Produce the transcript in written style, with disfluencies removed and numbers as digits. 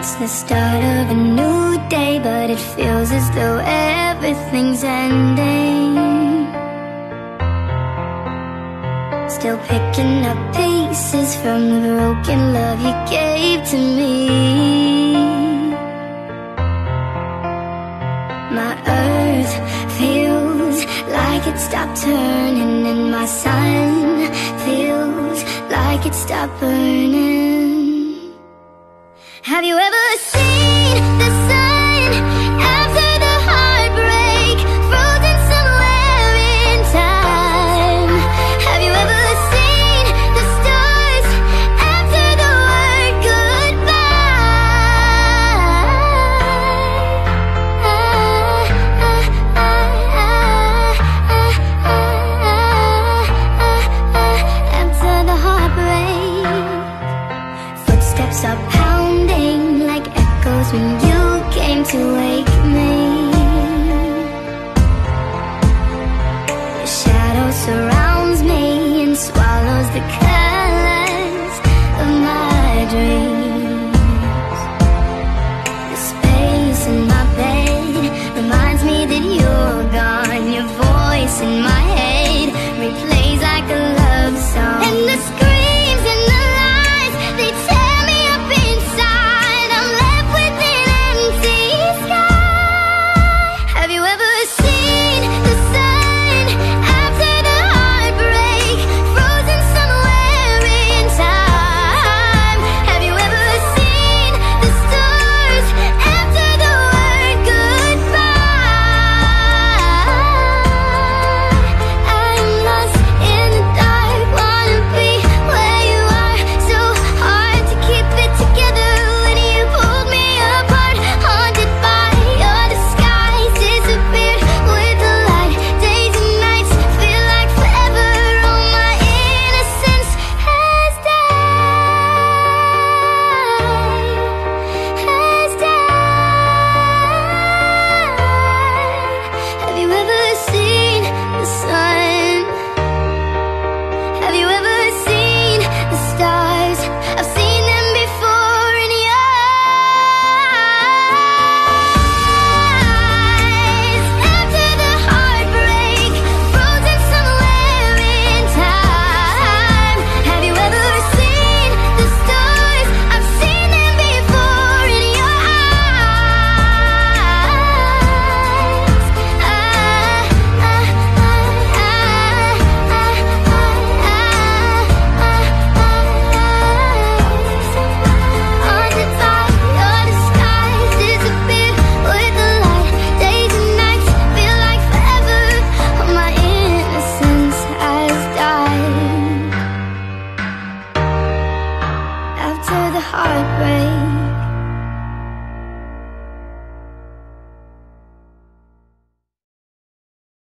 It's the start of a new day, but it feels as though everything's ending. Still picking up pieces from the broken love you gave to me. My earth feels like it stopped turning, and my sun feels like it stopped burning. Have you ever seen the sun after the heartbreak, frozen somewhere in time? Have you ever seen the stars after the word goodbye? After the heartbreak, footsteps are pounding like echoes when you came to wake me. Your shadow surrounds me and swallows the colors of my dreams. The space in my bed reminds me that you're gone. Your voice in my head replays like a love song. And the screams and the lies, they tear me up inside. I'm left with an empty sky. Have you ever seen the sun after the heartbreak, frozen somewhere in time? Have you ever seen the stars after the word goodbye? I'm lost in the dark, wanna be where you are. So hard to keep it together when you pulled me apart. Haunted by your disguise, disappeared with the light. Days and nights feel like forever. All my innocence has died. Have you ever seen the sun? Have you ever seen the stars? I've seen them before in your eyes. After the heartbreak, frozen somewhere in time. Have you ever seen the stars? I've seen them before in your eyes. Haunted by your disguise, disappeared with the light. Days and nights feel like forever. All my innocence has died. After the heartbreak,